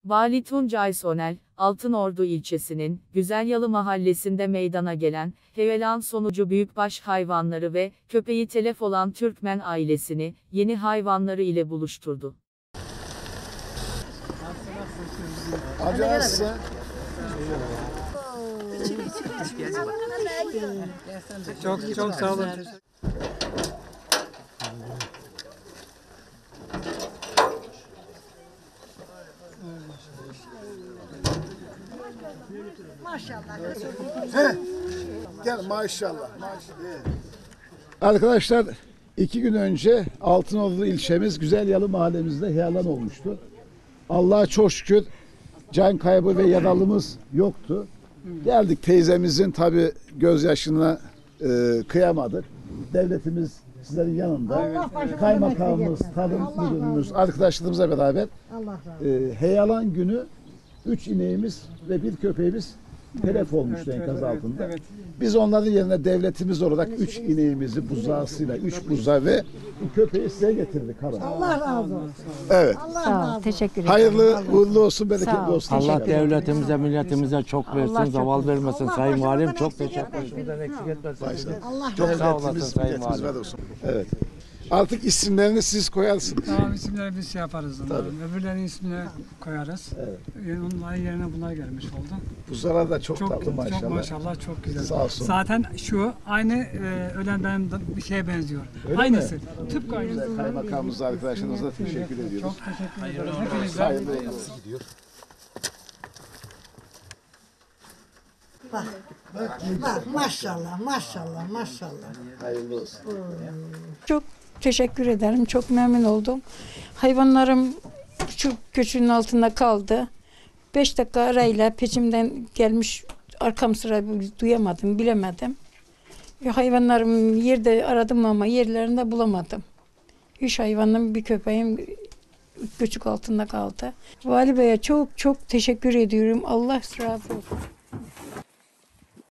Vali Tuncay Sonel, Altınordu ilçesinin Güzelyalı mahallesinde meydana gelen heyelan sonucu büyükbaş hayvanları ve köpeği telef olan Türkmen ailesini yeni hayvanları ile buluşturdu. Çok sağ olun. Maşallah. Gel maşallah. Arkadaşlar 2 gün önce Altınordu ilçemiz Güzelyalı mahallemizde heyelan olmuştu. Allah'a çok şükür can kaybı ve yaralımız yoktu. Geldik teyzemizin tabi gözyaşına kıyamadık. Devletimiz sizlerin yanında. Kaymakamımız, tarım müdürümüz, arkadaşlarımızla beraber heyelan günü 3 ineğimiz ve 1 köpeğimiz telef olmuştu enkaz altında. Evet. Biz onların yerine devletimiz olarak 3 ineğimizi buzağısıyla, 3 buzağı ve bu köpeği size getirdik. Allah razı olsun. Evet. Sağ ol. Teşekkür ederim. Hayırlı, uğurlu olsun, bereketli Sağ ol. olsun. Allah devletimize, milletimize çok versin, Allah çok zaval versin. vermesin Allah Sayın Valim. başımızdan Çok eksik teşekkür ederim. Bizden eksik etmesin. Allah Çok razı sağ olasın devletimiz, Sayın milletimiz Valim. var olsun. Evet. Artık isimlerini siz koyarsınız. Tamam, isimleri biz yaparız. Öbürlerinin ismini koyarız. Evet. Onların yerine bunlar gelmiş oldu. Buzalar da çok tatlı maşallah. Çok maşallah, çok güzel. Sağ olsun. Zaten şu aynı ölen benim bir şeye benziyor. Öyle aynısı. mi? Tıpkı aynısı. Kaymakamımıza, arkadaşlarımıza teşekkür ediyoruz. Çok teşekkür ederim. Hepinize. Hayırlı olsun. Bak maşallah maşallah maşallah. Hayırlı olsun. Çok teşekkür ederim. Çok memnun oldum. Hayvanlarım şu göçünün altında kaldı. 5 dakika arayla peşimden gelmiş, arkam sıra duyamadım, bilemedim. Hayvanlarım yerde aradım ama yerlerinde bulamadım. 3 hayvanım, bir köpeğim göçük altında kaldı. Vali Bey'e çok çok teşekkür ediyorum. Allah razı olsun.